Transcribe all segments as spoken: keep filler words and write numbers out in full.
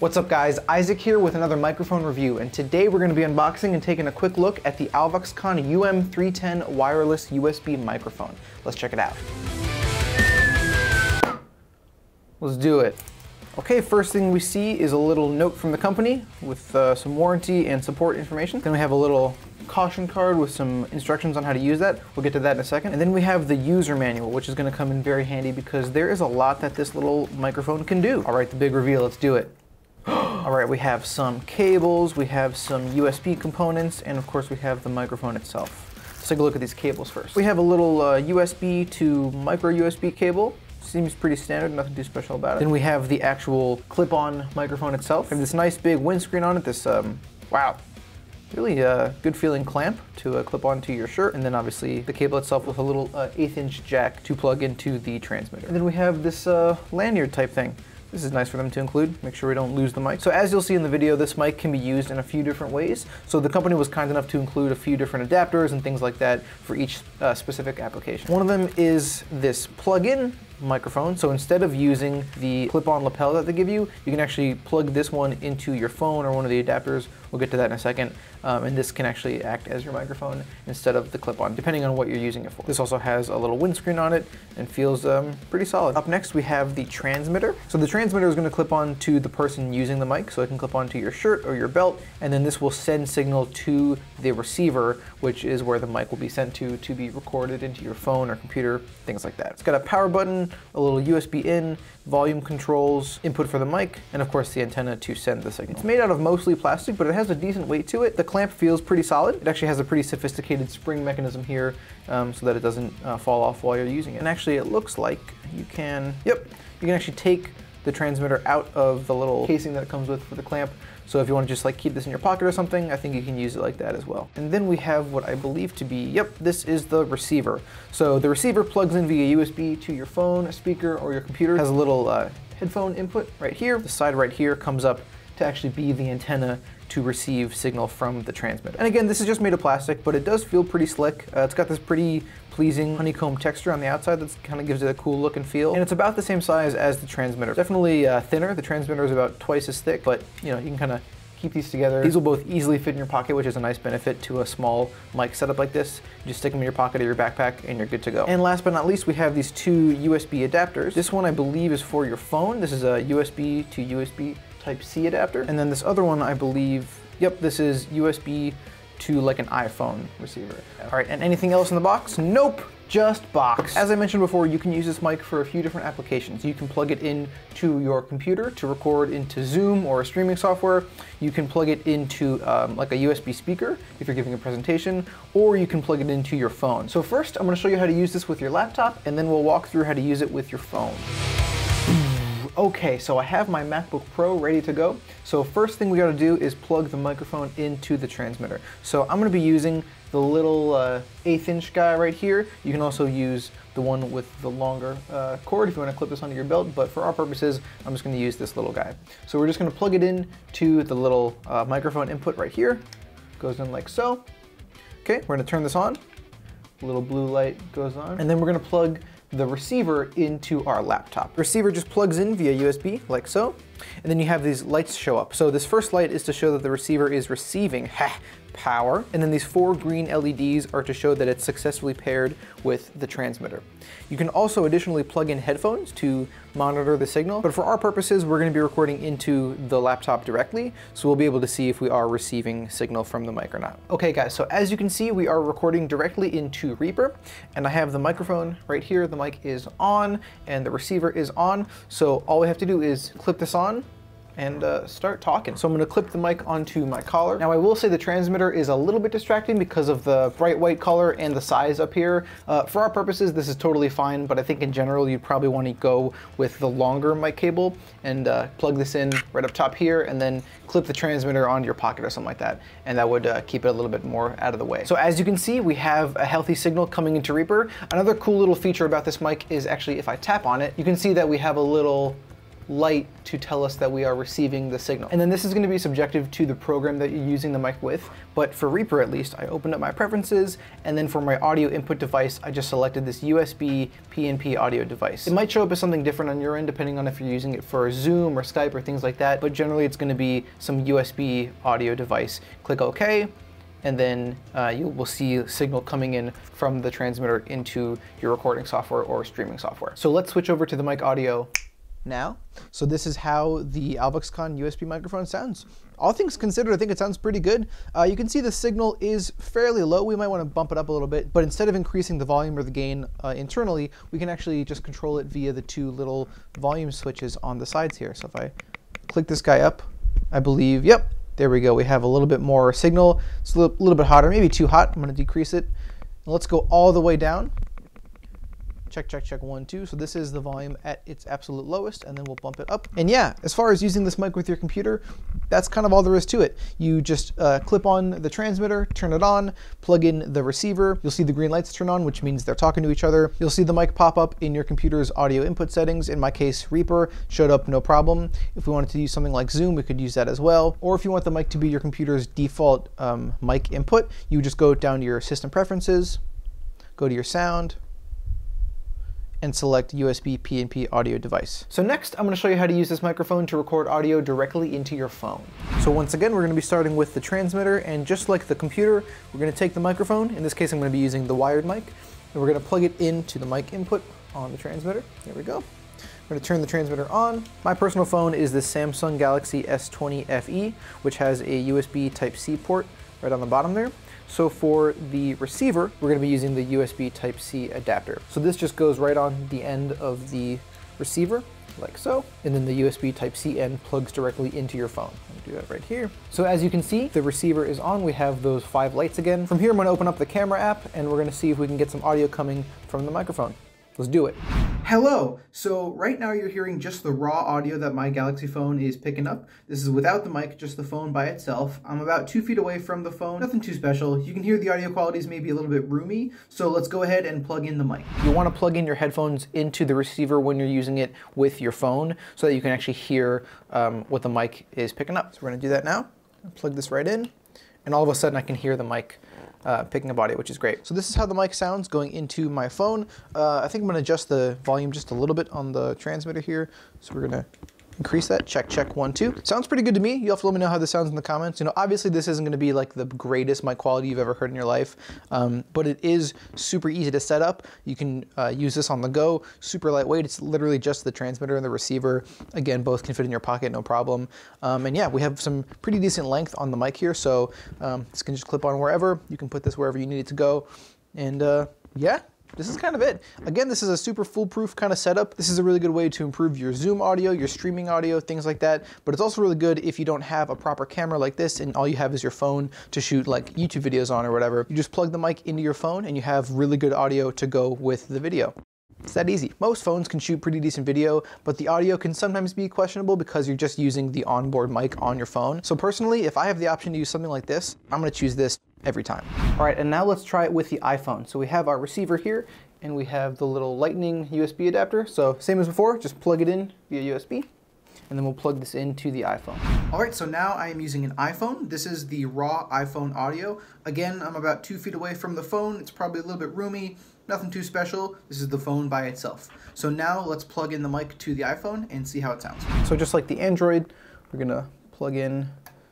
What's up guys, Isaac here with another microphone review, and today we're going to be unboxing and taking a quick look at the Alvoxcon U M three ten wireless U S B microphone. Let's check it out. Let's do it. Okay, first thing we see is a little note from the company with uh, some warranty and support information. Then we have a little caution card with some instructions on how to use that. We'll get to that in a second. And then we have the user manual, which is going to come in very handy because there is a lot that this little microphone can do. All right, the big reveal, let's do it. All right, we have some cables, we have some U S B components, and of course we have the microphone itself. Let's take a look at these cables first. We have a little uh, U S B to micro U S B cable. Seems pretty standard, nothing too special about it. Then we have the actual clip-on microphone itself. We have this nice big windscreen on it, this, um, wow, really uh, good feeling clamp to uh, clip onto your shirt. And then obviously the cable itself with a little uh, eighth inch jack to plug into the transmitter. And then we have this uh, lanyard type thing. This is nice for them to include, make sure we don't lose the mic. So as you'll see in the video, this mic can be used in a few different ways. So the company was kind enough to include a few different adapters and things like that for each uh, specific application. One of them is this plug-in microphone. So instead of using the clip-on lapel that they give you, you can actually plug this one into your phone or one of the adapters. We'll get to that in a second. Um, and this can actually act as your microphone instead of the clip-on, depending on what you're using it for. This also has a little windscreen on it and feels um, pretty solid. Up next, we have the transmitter. So the transmitter is going to clip on to the person using the mic, so it can clip onto your shirt or your belt, and then this will send signal to the receiver, which is where the mic will be sent to to be recorded into your phone or computer, things like that. It's got a power button, a little U S B in, volume controls, input for the mic, and of course the antenna to send the signal. It's made out of mostly plastic, but it has a decent weight to it. The clamp feels pretty solid. It actually has a pretty sophisticated spring mechanism here um, so that it doesn't uh, fall off while you're using it. And actually it looks like you can, yep, you can actually take the transmitter out of the little casing that it comes with for the clamp. So if you want to just like keep this in your pocket or something, I think you can use it like that as well. And then we have what I believe to be, yep, this is the receiver. So the receiver plugs in via U S B to your phone, a speaker, or your computer. It has a little uh, headphone input right here. The side right here comes up to actually be the antenna to receive signal from the transmitter. And again, this is just made of plastic, but it does feel pretty slick. Uh, it's got this pretty pleasing honeycomb texture on the outside that kind of gives it a cool look and feel. And it's about the same size as the transmitter. Definitely uh, thinner. The transmitter is about twice as thick, but you know, you can kind of keep these together. These will both easily fit in your pocket, which is a nice benefit to a small mic setup like this. You just stick them in your pocket or your backpack and you're good to go. And last but not least, we have these two U S B adapters. This one I believe is for your phone. This is a U S B to U S B Type C adapter. And then this other one, I believe, yep, this is U S B to like an iPhone receiver. All right, and anything else in the box? Nope, just box. As I mentioned before, you can use this mic for a few different applications. You can plug it into your computer to record into Zoom or a streaming software. You can plug it into um, like a U S B speaker if you're giving a presentation, or you can plug it into your phone. So first, I'm gonna show you how to use this with your laptop, and then we'll walk through how to use it with your phone. Okay, so I have my MacBook Pro ready to go. So first thing we gotta do is plug the microphone into the transmitter. So I'm gonna be using the little uh, eighth inch guy right here. You can also use the one with the longer uh, cord if you wanna clip this onto your belt, but for our purposes, I'm just gonna use this little guy. So we're just gonna plug it in to the little uh, microphone input right here. Goes in like so. Okay, we're gonna turn this on. A little blue light goes on. And then we're gonna plug the receiver into our laptop. The receiver just plugs in via U S B, like so, and then you have these lights show up. So this first light is to show that the receiver is receiving ha, power, and then these four green L E Ds are to show that it's successfully paired with the transmitter. You can also additionally plug in headphones to monitor the signal, but for our purposes, we're going to be recording into the laptop directly, so we'll be able to see if we are receiving signal from the mic or not. Okay guys, so as you can see, we are recording directly into Reaper, and I have the microphone right here. The mic is on, and the receiver is on, so all we have to do is clip this on and uh, start talking. So I'm gonna clip the mic onto my collar. Now I will say the transmitter is a little bit distracting because of the bright white color and the size up here. Uh, for our purposes, this is totally fine, but I think in general, you'd probably wanna go with the longer mic cable and uh, plug this in right up top here and then clip the transmitter onto your pocket or something like that. And that would uh, keep it a little bit more out of the way. So as you can see, we have a healthy signal coming into Reaper. Another cool little feature about this mic is actually if I tap on it, you can see that we have a little light to tell us that we are receiving the signal. And then this is going to be subjective to the program that you're using the mic with, but for Reaper at least, I opened up my preferences, and then for my audio input device, I just selected this U S B P N P audio device. It might show up as something different on your end depending on if you're using it for Zoom or Skype or things like that, but generally it's going to be some U S B audio device. Click OK, and then uh, you will see signal coming in from the transmitter into your recording software or streaming software. So let's switch over to the mic audio now. So this is how the AlvoxCon U S B microphone sounds. All things considered, I think it sounds pretty good. Uh, you can see the signal is fairly low. We might want to bump it up a little bit, but instead of increasing the volume or the gain uh, internally, we can actually just control it via the two little volume switches on the sides here. So if I click this guy up, I believe, yep, there we go. We have a little bit more signal. It's a little, little bit hotter, maybe too hot. I'm going to decrease it. And let's go all the way down. Check, check, check, one, two. So this is the volume at its absolute lowest, and then we'll bump it up. And yeah, as far as using this mic with your computer, that's kind of all there is to it. You just uh, clip on the transmitter, turn it on, plug in the receiver. You'll see the green lights turn on, which means they're talking to each other. You'll see the mic pop up in your computer's audio input settings. In my case, Reaper showed up no problem. If we wanted to use something like Zoom, we could use that as well. Or if you want the mic to be your computer's default um, mic input, you just go down to your system preferences, go to your sound, and select U S B P N P audio device. So next, I'm going to show you how to use this microphone to record audio directly into your phone. So once again, we're going to be starting with the transmitter, and just like the computer, we're going to take the microphone. In this case, I'm going to be using the wired mic, and we're going to plug it into the mic input on the transmitter. There we go. I'm going to turn the transmitter on. My personal phone is the Samsung Galaxy S twenty F E, which has a U S B Type C port right on the bottom there. So for the receiver, we're going to be using the U S B Type C adapter. So this just goes right on the end of the receiver, like so, and then the U S B Type C end plugs directly into your phone. I'll do that right here. So as you can see, the receiver is on. We have those five lights again. From here, I'm going to open up the camera app, and we're going to see if we can get some audio coming from the microphone. Let's do it. Hello. So right now you're hearing just the raw audio that my Galaxy phone is picking up. This is without the mic, just the phone by itself. I'm about two feet away from the phone. Nothing too special. You can hear the audio quality is maybe a little bit roomy. So let's go ahead and plug in the mic. You want to plug in your headphones into the receiver when you're using it with your phone so that you can actually hear um, what the mic is picking up. So we're going to do that now. Plug this right in, and all of a sudden I can hear the mic Uh, picking up audio, which is great. So this is how the mic sounds going into my phone. Uh, I think I'm gonna adjust the volume just a little bit on the transmitter here. So we're gonna increase that. Check, check, one, two. Sounds pretty good to me. You'll have to let me know how this sounds in the comments. You know, obviously this isn't gonna be like the greatest mic quality you've ever heard in your life, um, but it is super easy to set up. You can uh, use this on the go, super lightweight. It's literally just the transmitter and the receiver. Again, both can fit in your pocket, no problem. Um, and yeah, we have some pretty decent length on the mic here, so um, this can just clip on wherever. You can put this wherever you need it to go. And uh, yeah. This is kind of it. Again, this is a super foolproof kind of setup. This is a really good way to improve your Zoom audio, your streaming audio, things like that. But it's also really good if you don't have a proper camera like this and all you have is your phone to shoot like YouTube videos on or whatever. You just plug the mic into your phone and you have really good audio to go with the video. It's that easy. Most phones can shoot pretty decent video, but the audio can sometimes be questionable because you're just using the onboard mic on your phone. So personally, if I have the option to use something like this, I'm gonna choose this every time. All right, and now let's try it with the iPhone. So we have our receiver here, and we have the little lightning U S B adapter. So same as before, just plug it in via U S B, and then we'll plug this into the iPhone. All right, so now I am using an iPhone. This is the raw iPhone audio. Again, I'm about two feet away from the phone. It's probably a little bit roomy, nothing too special. This is the phone by itself. So now let's plug in the mic to the iPhone and see how it sounds. So just like the Android, we're gonna plug in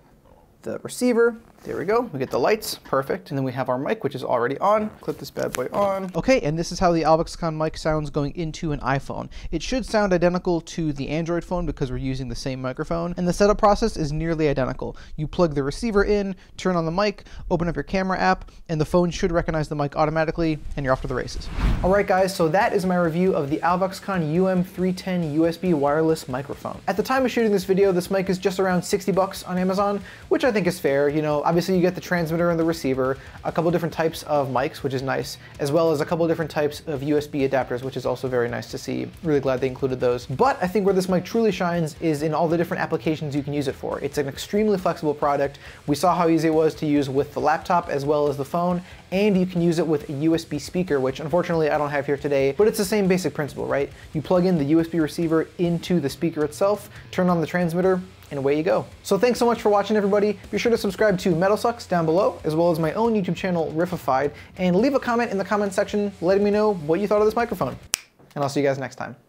the receiver. There we go, we get the lights, perfect. And then we have our mic, which is already on. Clip this bad boy on. Okay, and this is how the AlvoxCon mic sounds going into an iPhone. It should sound identical to the Android phone because we're using the same microphone. And the setup process is nearly identical. You plug the receiver in, turn on the mic, open up your camera app, and the phone should recognize the mic automatically, and you're off to the races. All right, guys, so that is my review of the AlvoxCon U M three ten U S B wireless microphone. At the time of shooting this video, this mic is just around sixty bucks on Amazon, which I think is fair. You know, Obviously you get the transmitter and the receiver, a couple different types of mics, which is nice, as well as a couple different types of U S B adapters, which is also very nice to see. Really glad they included those. But I think where this mic truly shines is in all the different applications you can use it for. It's an extremely flexible product. We saw how easy it was to use with the laptop as well as the phone, and you can use it with a U S B speaker, which unfortunately I don't have here today, but it's the same basic principle, right? You plug in the U S B receiver into the speaker itself, turn on the transmitter, and away you go. So thanks so much for watching, everybody. Be sure to subscribe to Metal Sucks down below, as well as my own YouTube channel, Riffified, and leave a comment in the comment section letting me know what you thought of this microphone. And I'll see you guys next time.